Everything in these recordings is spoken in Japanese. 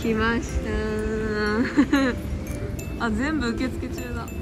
来ましたあ、全部受付中だ。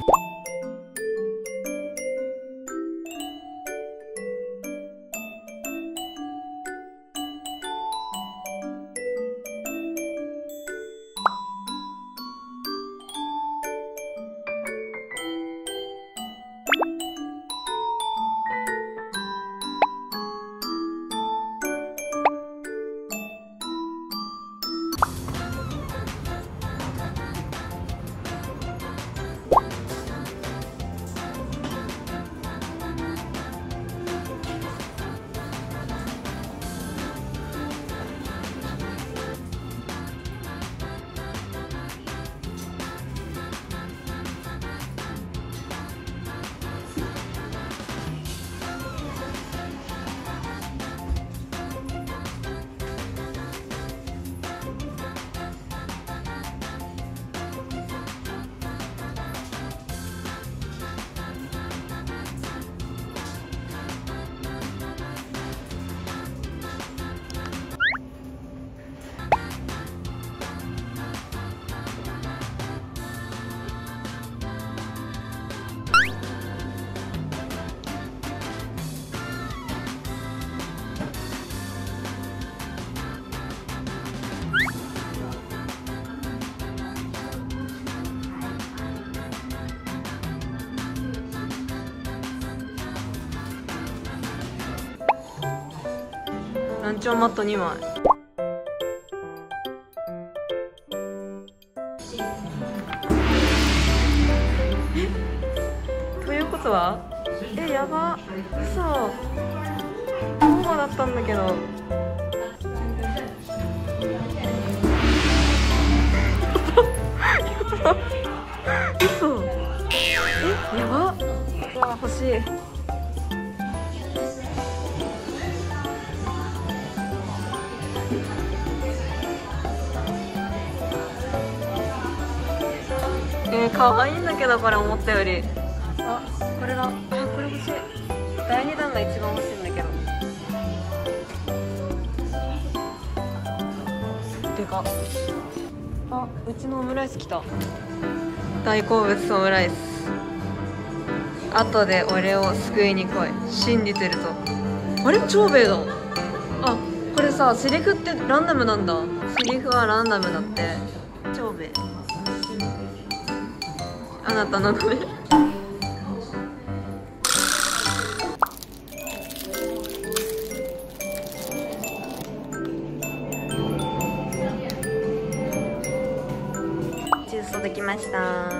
ランチョンマット2枚。ということは、やば、嘘、そうだったんだけど。嘘、やば、うわ、欲しい。可愛いんだけど、これ思ったより。あ、これだ。あ、これ欲しい。第2弾が一番欲しいんだけど。でかっ。あ、うちのオムライス来た。大好物オムライス。後で俺を救いに来い。信じてるぞ。あれ、長兵衛だ。あ、これさ、セリフってランダムなんだ。セリフはランダムだって。長兵衛、あなたの名前。ジュースできました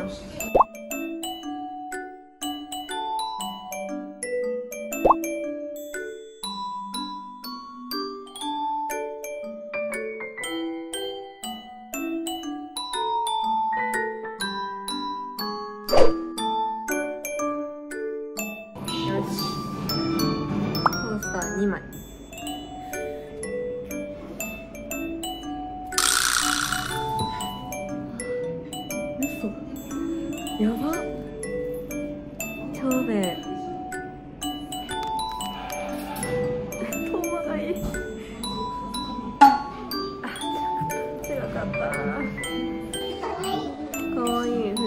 。2枚。嘘、やば、長兵衛、トーマがいい。あ、違かった。かわいい、フチ。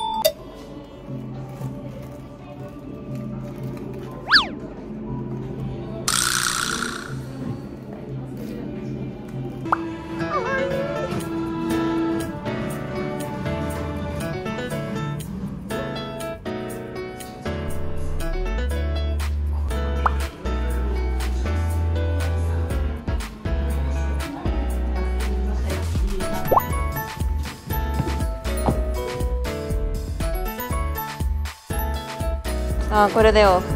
あ、これだよ。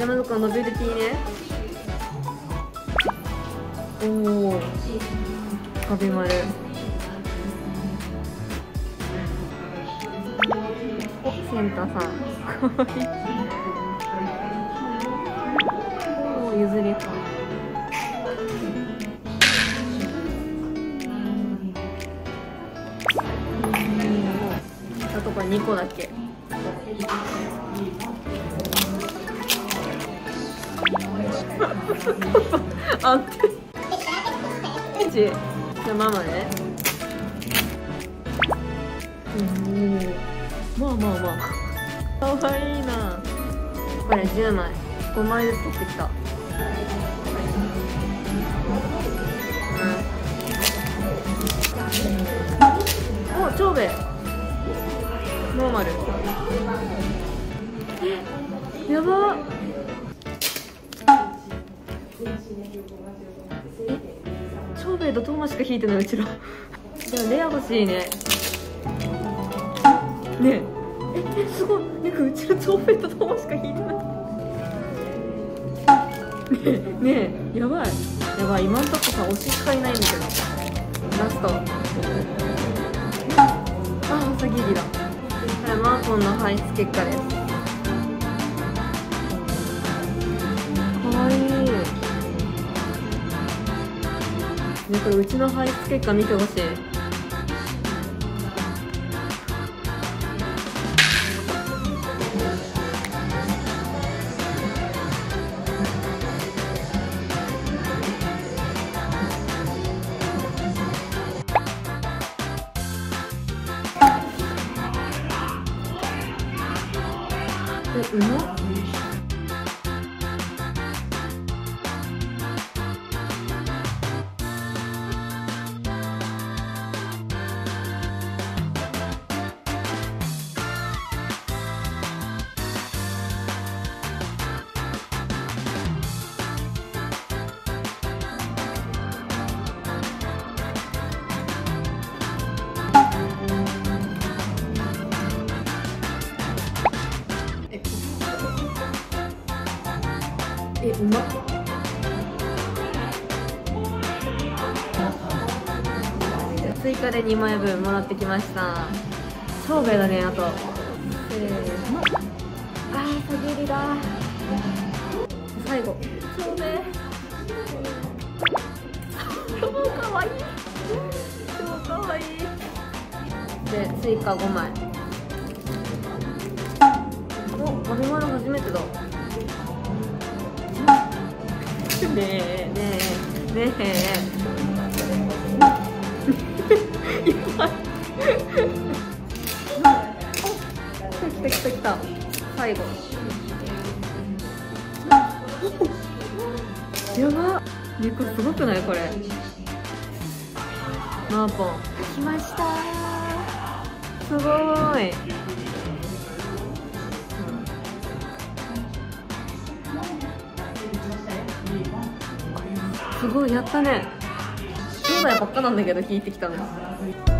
山田君ノベルティね。おおカビ丸。おセンタさんかわいい。おお譲りあとこれ2個だけ。あってじゃあママね。まあまあまあかわいいな。これ10枚5枚ずつ取ってきた。お長兵衛ノーマル。やばっ。長兵衛とトーマしか引いてないうちら。でもレア欲しいね。ねえすごい。なんかうちら長兵衛とトーマしか引いてない。ねえやばいやばい。今んとこさ推ししかいないんだけど。ラストあ朝霧だ。これマーコンの排出結果です。かわいいね。これうちの排出結果見てほしい。うまっ。うまっ。追加で2枚分もらってきました。長兵衛だね。あとせーの。あーさぎりだ。最後長兵衛超かわいい。超かわいい。で追加5枚。おマリマル初めてだ。ねえねえねえやばい。来た来た来た。最後やばっ。これすごくないこれ。マーポン来ましたー。すごい。すごいやったね。兄弟ばっかなんだけど聞いてきたの。